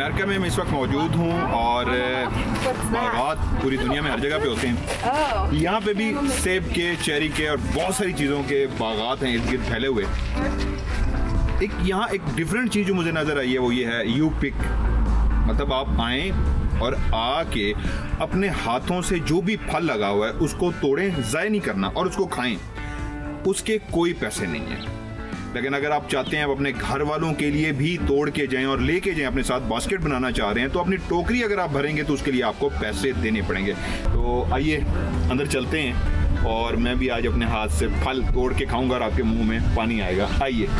America में मैं इस वक्त मौजूद हूँ और बागात पूरी दुनिया में हर जगह पे होते हैं। यहाँ पे भी सेब के, चेरी के और बहुत सारी चीज़ों के बागात हैं इर्द गिर्द फैले हुए। यहाँ एक डिफरेंट चीज़ जो मुझे नज़र आई है वो ये है यू पिक, मतलब आप आएँ और आके अपने हाथों से जो भी फल लगा हुआ है उसको तोड़ें, ज़ाय नहीं करना और उसको खाएं। उसके कोई पैसे नहीं है। लेकिन अगर आप चाहते हैं आप अपने घर वालों के लिए भी तोड़ के जाएं और लेके जाएं, अपने साथ बास्केट बनाना चाह रहे हैं तो अपनी टोकरी अगर आप भरेंगे तो उसके लिए आपको पैसे देने पड़ेंगे। तो आइए अंदर चलते हैं और मैं भी आज अपने हाथ से फल तोड़ के खाऊंगा और आपके मुंह में पानी आएगा। आइए।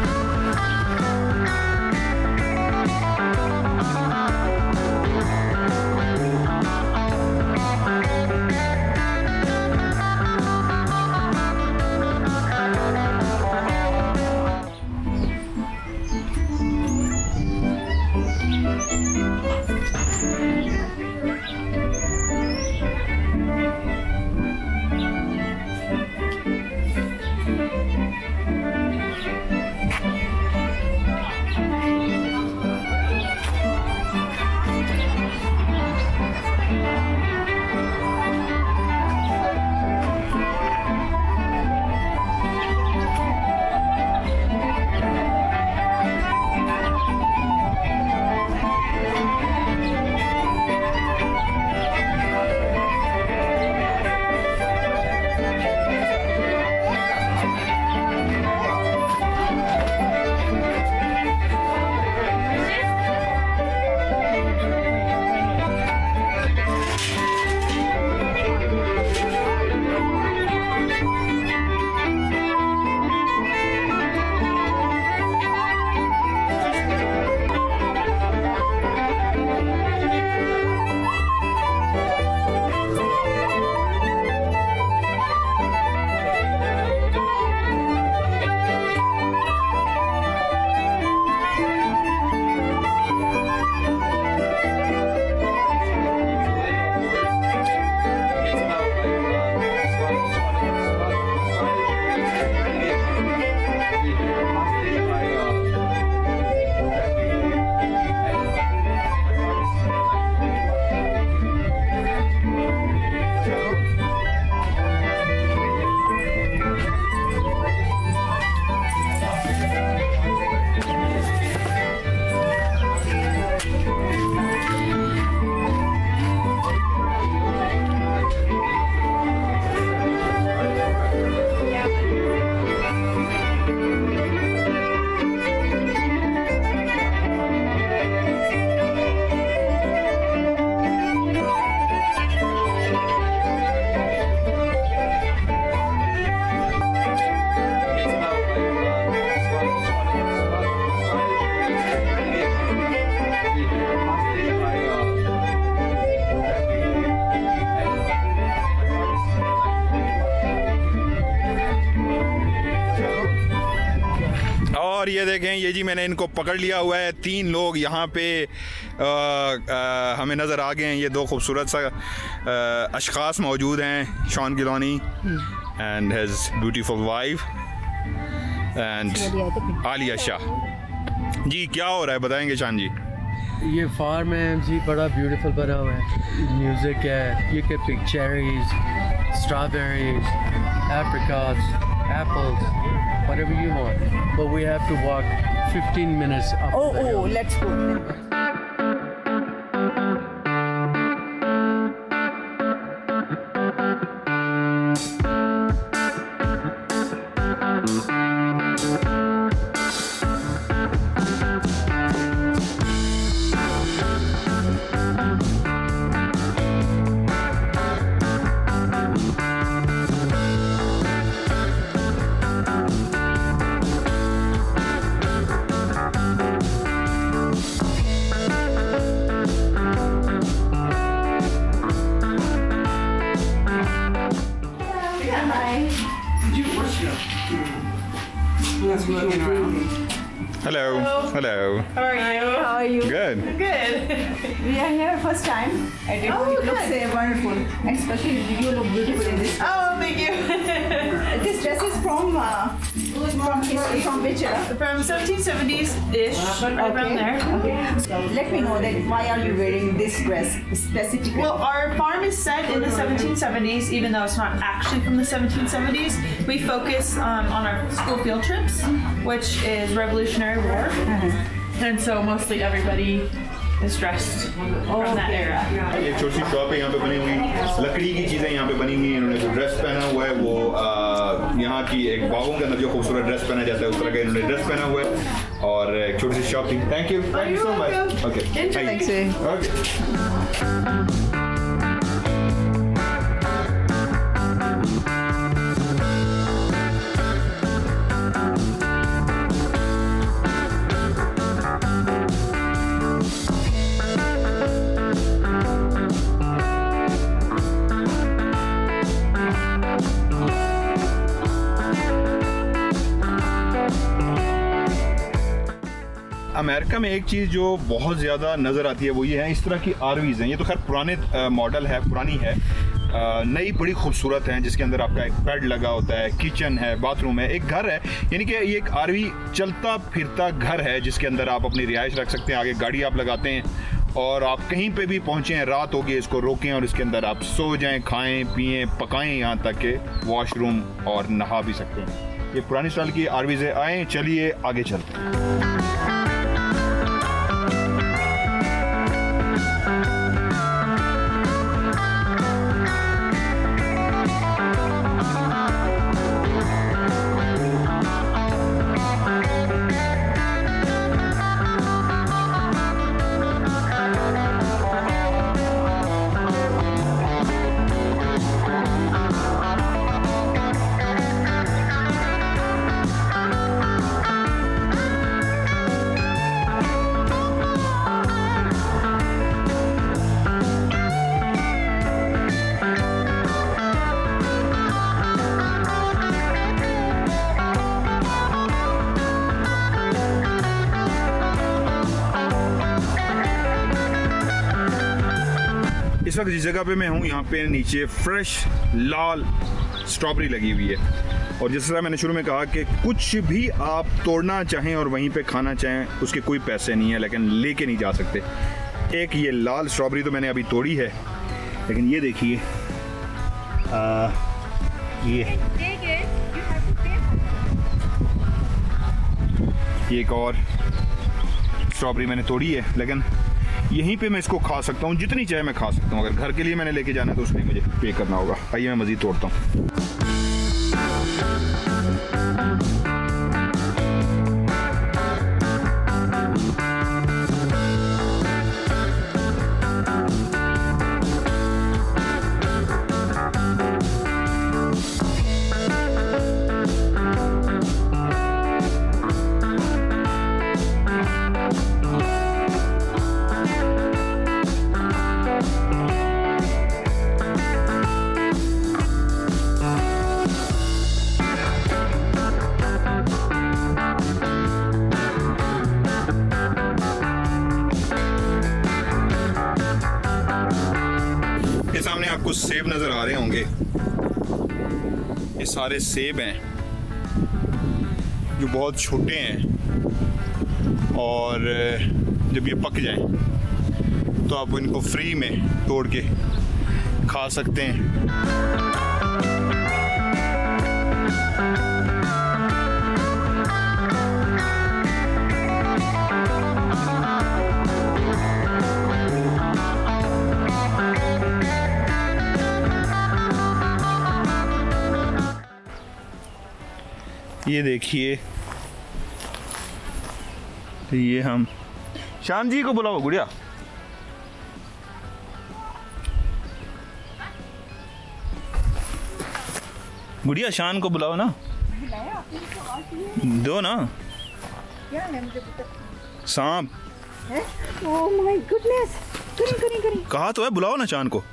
और ये देखें, ये जी मैंने इनको पकड़ लिया हुआ है। 3 लोग यहाँ पे हमें नज़र आ गए हैं। ये 2 खूबसूरत सा अशखास मौजूद हैं, Shaun Gilani and his beautiful wife and Aliya Shah. जी क्या हो रहा है बताएंगे शान जी? ये फार्म है जी, बड़ा ब्यूटीफुल बना हुआ है। म्यूज़िक है, you can pick cherries, strawberries, apricots, apples, whatever you want. But we have to walk 15 minutes up the hill. Oh, let's go. Hello. Hello. How are you? How are you? Good. Good. We are here first time. I did. Oh, it looks wonderful. And especially you look beautiful in this. Oh, thank you. This dress is from From history, from which era? From 1770s-ish, around there. Okay. Let me know that why are you wearing this dress specifically? Well, our farm is set in the 1770s, even though it's not actually from the 1770s. We focus on our school field trips, which is Revolutionary War. And so mostly everybody is dressed from that era. एक छोटी सी shop है यहाँ पे बनी हुई, लकड़ी की चीज़ें यहाँ पे बनी हुई हैं। इन्होंने जो ड्रेस पहना हुआ है वो यहाँ की एक बागों के अंदर जो खूबसूरत ड्रेस पहना जाता है उस तरह का इन्होंने ड्रेस पहना हुआ है और एक छोटी सी शॉप थी। Thank you so much. Okay Thanks. Okay. America में एक चीज़ जो बहुत ज़्यादा नज़र आती है वो ये है, इस तरह की आरवीज़ हैं। ये तो खैर पुराने मॉडल है, पुरानी है, नई बड़ी खूबसूरत हैं, जिसके अंदर आपका एक बेड लगा होता है, किचन है, बाथरूम है, एक घर है। यानी कि ये एक आरवी चलता फिरता घर है जिसके अंदर आप अपनी रिहाइश रख सकते हैं। आगे गाड़ी आप लगाते हैं और आप कहीं पे भी पहुँचें, रात होगी, इसको रोकें और इसके अंदर आप सो जाएँ, खाएँ पिएँ पकाएँ, यहाँ तक कि वॉशरूम और नहा भी सकते हैं। ये पुरानी स्टाइल की आरवीज़ है। आएँ, चलिए आगे चलते हैं। इस वक्त जिस जगह पे मैं हूँ यहाँ पे नीचे फ्रेश लाल स्ट्रॉबेरी लगी हुई है और जिस तरह मैंने शुरू में कहा कि कुछ भी आप तोड़ना चाहें और वहीं पे खाना चाहें उसके कोई पैसे नहीं है, लेकिन लेके नहीं जा सकते। एक ये लाल स्ट्रॉबेरी तो मैंने अभी तोड़ी है, लेकिन ये देखिए ये एक और स्ट्रॉबेरी मैंने तोड़ी है, लेकिन यहीं पे मैं इसको खा सकता हूँ, जितनी चाहे मैं खा सकता हूँ। अगर घर के लिए मैंने लेके जाना है तो उसके लिए मुझे पे करना होगा। आइए मैं मज़ीद तोड़ता हूँ। सामने आपको सेब नजर आ रहे होंगे, ये सारे सेब हैं जो बहुत छोटे हैं और जब ये पक जाएं तो आप इनको फ्री में तोड़ के खा सकते हैं। ये देखिए, ये हम शान जी को बुलाओ। गुड़िया गुड़िया शान को बुलाओ ना, दो ना। सांप। ओह माय गुडनेस, करी कहा तो है बुलाओ ना शान को।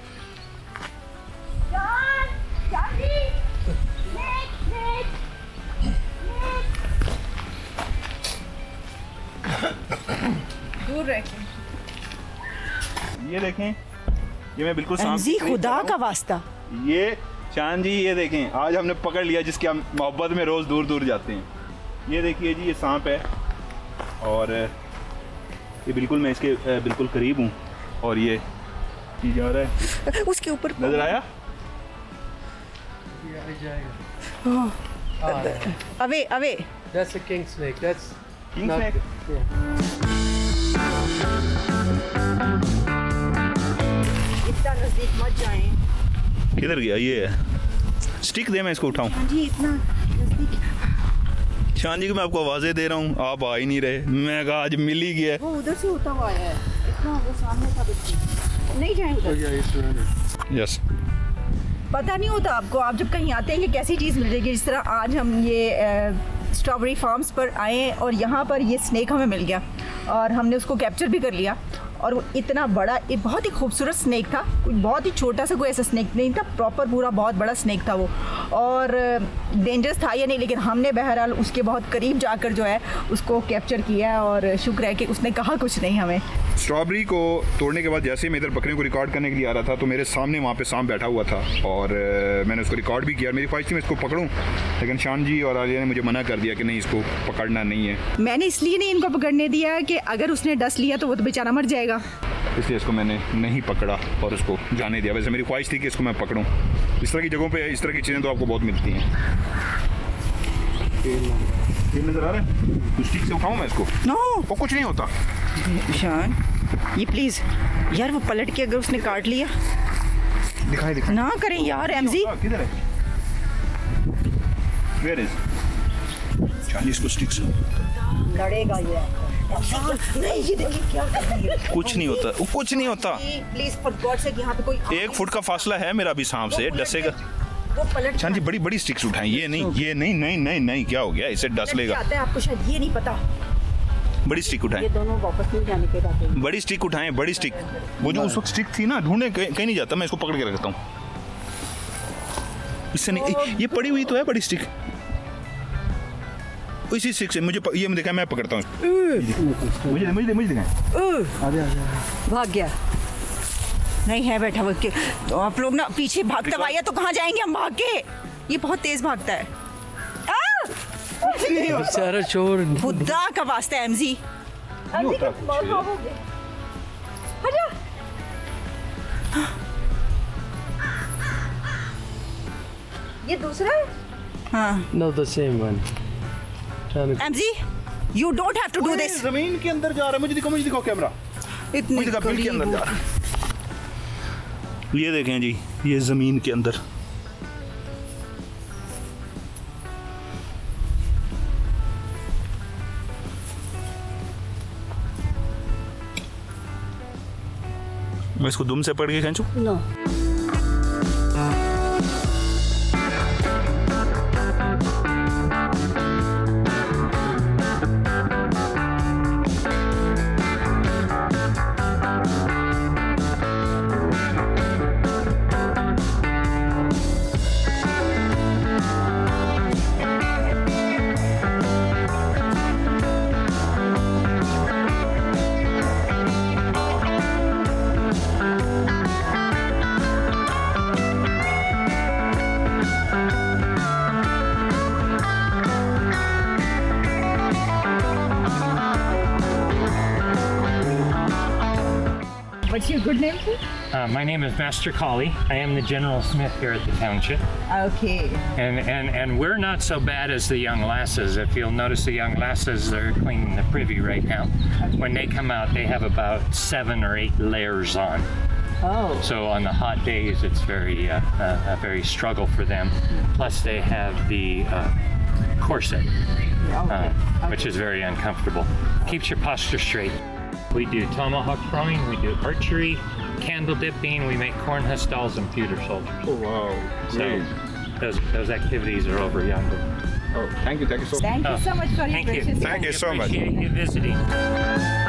दूर रखें। ये देखें, ये मैं बिल्कुल सांप खुदा का वास्ता, ये शान जी ये देखें, आज हमने पकड़ लिया जिसकी हम मोहब्बत में रोज़ दूर दूर जाते हैं। ये देखिए जी, ये सांप है और ये बिल्कुल मैं इसके बिल्कुल करीब हूँ और ये जा रहा है उसके ऊपर। नजर आया? Away away. That's a king snake. That's King not, snake? Yeah. इतना नजदीक मत जाएं। किधर गया? ये है स्टिक दे, मैं इसको उठाऊं। जी इतना नजदीक। शान जी को मैं आपको आवाज़ें दे रहा हूँ, आप आ ही नहीं रहे। मैं कहा आज मिल ही गया। वो उधर से होता हुआ है, इतना वो सामने था बिल्कुल। नहीं जाएंगे। Oh yeah, he's surrendered. Yes. पता नहीं होता आपको, आप जब कहीं आते हैं कि कैसी चीज़ मिल जाएगी। जिस तरह आज हम ये स्ट्रॉबेरी फार्म्स पर आए और यहाँ पर ये स्नेक हमें मिल गया और हमने उसको कैप्चर भी कर लिया। और वो इतना बड़ा, ये बहुत ही खूबसूरत स्नेक था, कोई बहुत ही छोटा सा कोई ऐसा स्नेक नहीं था, प्रॉपर पूरा बहुत बड़ा स्नेक था वो। और डेंजरस था या नहीं, लेकिन हमने बहरहाल उसके बहुत करीब जाकर जो है उसको कैप्चर किया और शुक्र है कि उसने कहा कुछ नहीं हमें। स्ट्रॉबेरी को तोड़ने के बाद जैसे ही मैं इधर बकरियों को रिकॉर्ड करने के लिए आ रहा था तो मेरे सामने वहाँ पे सांप बैठा हुआ था और मैंने उसको रिकॉर्ड भी किया। मेरी ख्वाहिश थी मैं इसको पकड़ूं, लेकिन शान जी और आलिया ने मुझे मना कर दिया कि नहीं, इसको पकड़ना नहीं है। मैंने इसलिए नहीं इनको पकड़ने दिया कि अगर उसने डस लिया तो वो तो बेचारा मर जाएगा, इसलिए इसको मैंने नहीं पकड़ा और उसको जाने दिया। वैसे मेरी ख्वाहिश थी कि इसको मैं पकड़ूं। इस तरह की जगहों पे इस तरह की चीज़ें तो आपको बहुत मिलती हैं। ये नज़र आ रहा है? कुछ ठीक से उठाऊं मैं इसको? नो वो कुछ नहीं होता। शान ये प्लीज़ यार, वो पलट के अगर उसने काट लिया दिखाई दिखाई ना करें यार। एमजी किधर है? Where is? शान जी इसको स्टिक से लड़ेगा ये। नहीं ये देखिए क्या कर रही है। कुछ नहीं होता, वो कुछ नहीं होता। प्लीज फॉर गॉड से यहाँ पे कोई 1 फुट का फासला है मेरा भी सांप से, डसेगा। वो पलट शान जी बड़ी बड़ी स्टिक्स उठाएं। ये नहीं, ये नहीं, नहीं नहीं नहीं, क्या हो गया? इसे डस लेगा। आता है आपको, शायद ये नहीं पता। बड़ी स्टिक उठाएं, ये दोनों वापस नहीं जाने के बाद। बड़ी स्टिक उठाएं, बड़ी स्टिक। वो जो उस वक्त स्टिक थी ना, ढूंढने कहीं नहीं जाता, मैं इसको पकड़ के रखता हूँ। इससे नहीं, ये पड़ी हुई तो है बड़ी स्टिक, इसी स्टिक से मुझे ये दिखा, मैं पकड़ता हूँ। मुझे दिखाएं। भाग गया नहीं है, बैठा हुआ। तो आप लोग ना पीछे भागता आया तो कहाँ जाएंगे हम भाग के? ये बहुत तेज भागता है। बेचारा चोर। खुदा का वास्ता है एमजी। ये दूसरा है? हाँ। No, the same one. MG, you don't have to do this. जमीन के अंदर जा रहा है। मुझे दिखाओ कैमरा। इतनी बिल के अंदर जा रहा है। ये देखें जी, ये जमीन के अंदर। मैं इसको दुम से पकड़ के खींचूं? No. What's your good name, sir? My name is Master Colley. I am the General Smith here at the township. Okay. And we're not so bad as the young lasses. If you'll notice, the young lasses, they're cleaning the privy right now. When they come out, they have about 7 or 8 layers on. Oh. So on the hot days, it's a very struggle for them. Plus they have the corset, which is very uncomfortable. Keeps your posture straight. We do tomahawk throwing, we do archery, candle dipping, we make corn husk dolls and pewter soldiers. Oh wow. So those activities are over yonder. Oh, thank you so much. Thank you so much for your Thank you. precious time. Thank you so much. Appreciate you visiting.